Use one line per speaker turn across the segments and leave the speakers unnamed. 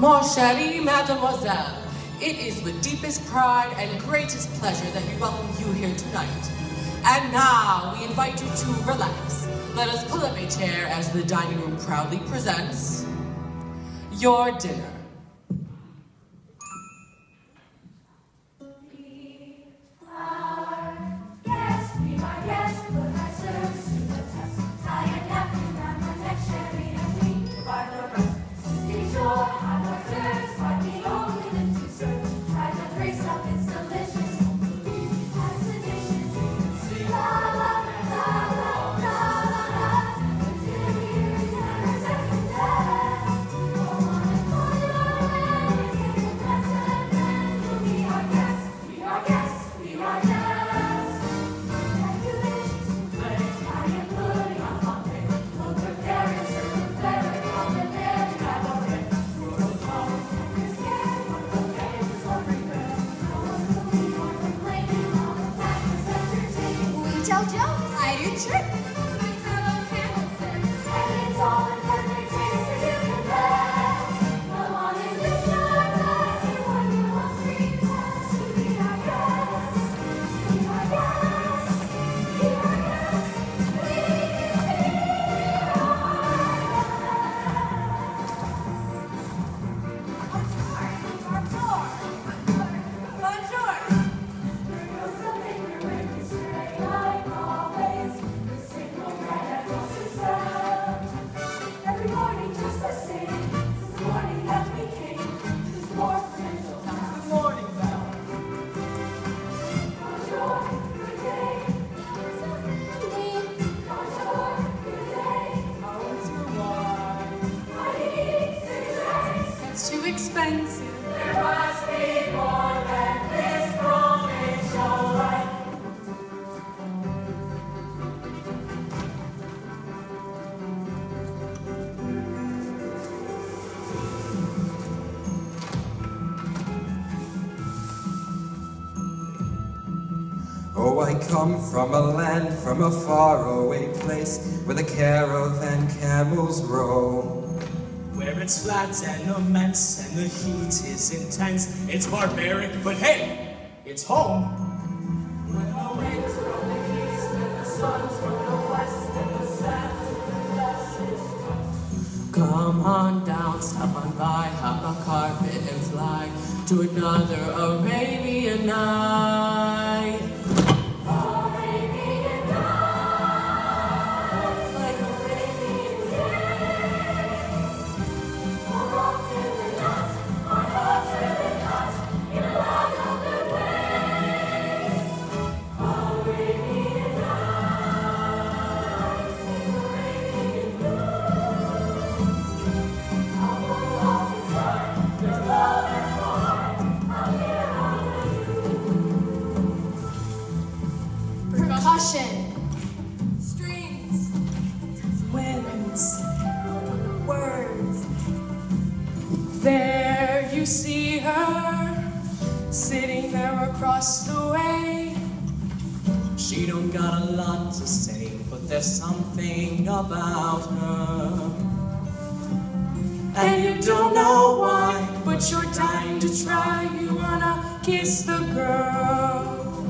Mon chéri, mademoiselle, it is with deepest pride and greatest pleasure that we welcome you here tonight. And now, we invite you to relax. Let us pull up a chair as the dining room proudly presents your dinner.
Oh, I come from a land, from a faraway place, where the caravan camels roam.
Where it's flat and immense, and the heat is intense. It's barbaric, but hey, it's home.
When the winds from the east, and the suns from the west, and the sand from the west is
Come on down, stop on by, hop on carpet and fly to another Arabian night.
Arabian night, like Arabian days. More often than not, more often than not, in a lot of good ways. Arabian night, like Arabian blue. How long is time? There's love and more. I'll hear how
percussion, strings, winds, words.
There you see her, sitting there across the way. She don't got a lot to say, but there's something about her. And you don't know why, but you're dying to try. You wanna kiss the girl.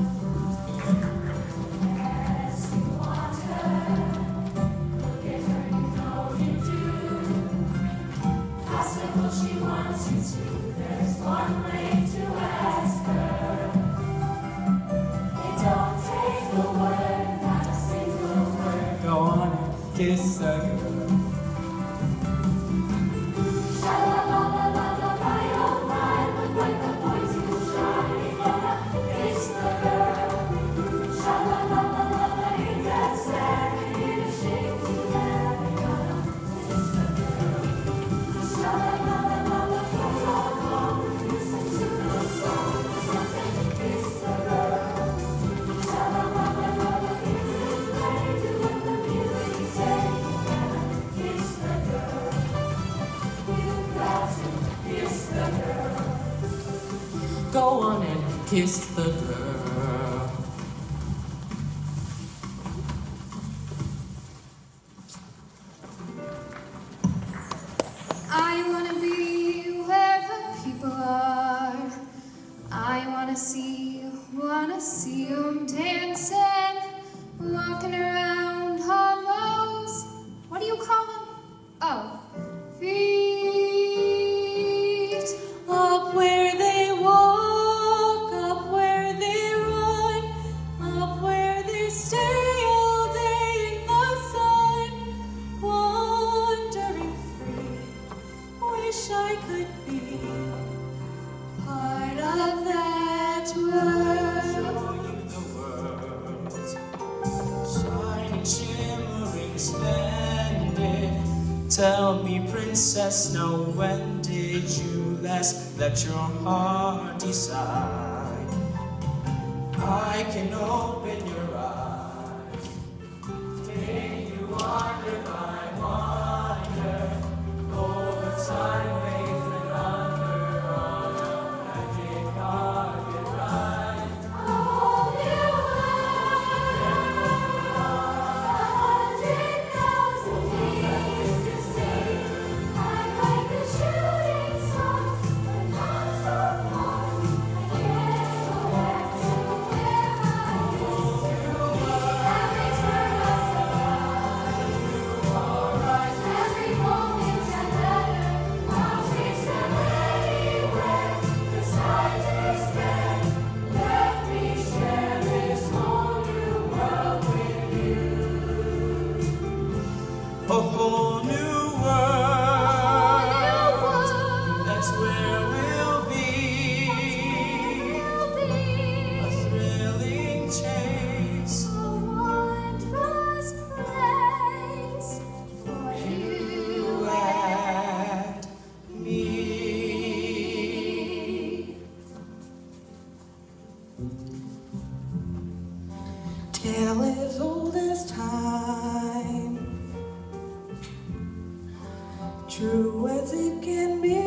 she wants you to. There's one way to ask her. It don't take a word, not a single word.
Go on and kiss her, girl.
Sha-la-la-la-la-la, my oh my, look like the boy too shy. Gonna kiss the girl. Sha-la-la-la-la-la, ain't that sad? Ain't ashamed to have it. Gonna kiss the girl. Sha-la-la-la-la-la, comes along. Listen to the song, something to kiss the girl. Sha-la-la-la-la-la, music play, do what the music say. Gonna kiss the girl. You got to kiss the girl.
Go on and kiss the girl.
I wanna be where
Tell me, princess, now when did you last let your heart decide? I can open your eyes, take you under my wonder, over sideways and under on a magic carpet ride.
All you have, 100,000 days to see. I'm like a shooting star, but not so far. I can't go back to where I used to be. Every turn I survive, every moment I matter. I'll chase them anywhere, 'cause I just can't. Let me share this whole new world with you.
A whole new world, that's where we'll be. A thrilling chase,
A wondrous place for you
and me.
Tale as old as time, true as it can be.